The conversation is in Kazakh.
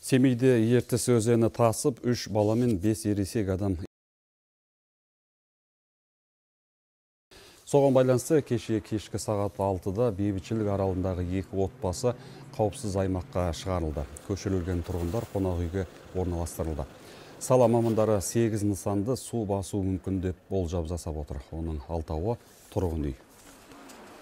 Семейде Ертіс өзені тасып, 3 бала мен 5 ересек адам. Соған байланысты кешкі сағат 6-да Бейбітшілік аралындағы 2 отбасы қауіпсіз аймаққа шығарылды. Көшірілген тұрғындар қонақ үйге орналастырылды. Сала мамандары 8 нысанды су басу мүмкін деп болжам жасап отыр. Оның 6-ы тұрғын үй.